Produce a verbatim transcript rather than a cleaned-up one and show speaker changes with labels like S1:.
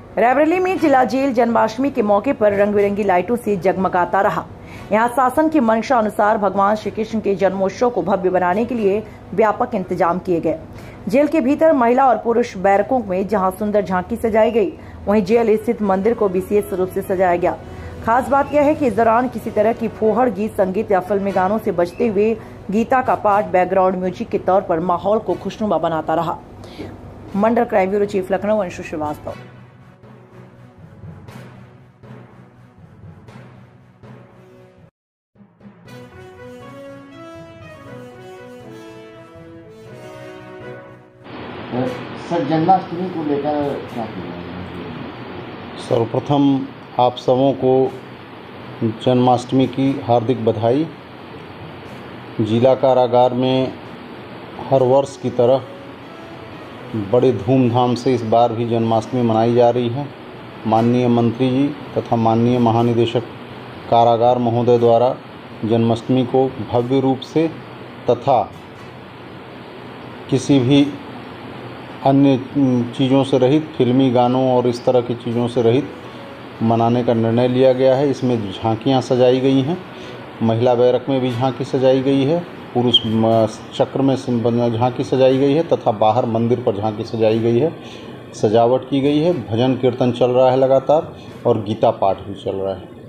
S1: रायबरेली में जिला जेल जन्माष्टमी के मौके पर रंग बिरंगी लाइटों से जगमगाता रहा। यहां शासन की मंशा अनुसार भगवान श्री कृष्ण के जन्मोत्सव को भव्य बनाने के लिए व्यापक इंतजाम किए गए। जेल के भीतर महिला और पुरुष बैरकों में जहां सुंदर झांकी सजाई गई, वहीं जेल स्थित मंदिर को विशेष रूप से सजाया गया। खास बात यह है कि इस दौरान किसी तरह की फूहड़, गीत संगीत या फिल्मी गानों से बजते हुए गीता का पाठ बैकग्राउंड म्यूजिक के तौर पर माहौल को खुशनुमा बनाता रहा। मंडल crime bureau chief Lucknow Anshu Srivastava.
S2: Sir, Janmashtami को लेकर क्या किया?
S3: सर्वप्रथम आप सबों को जन्माष्टमी की हार्दिक बधाई। जिला कारागार में हर वर्ष की तरह बड़े धूमधाम से इस बार भी जन्माष्टमी मनाई जा रही है। माननीय मंत्री जी तथा माननीय महानिदेशक कारागार महोदय द्वारा जन्माष्टमी को भव्य रूप से तथा किसी भी अन्य चीज़ों से रहित, फिल्मी गानों और इस तरह की चीज़ों से रहित मनाने का निर्णय लिया गया है। इसमें झांकियाँ सजाई गई हैं, महिला बैरक में भी झांकी सजाई गई है, पुरुष चक्र में झांकी सजाई गई है तथा बाहर मंदिर पर झांकी सजाई गई है, सजावट की गई है। भजन कीर्तन चल रहा है लगातार और गीता पाठ भी चल रहा है।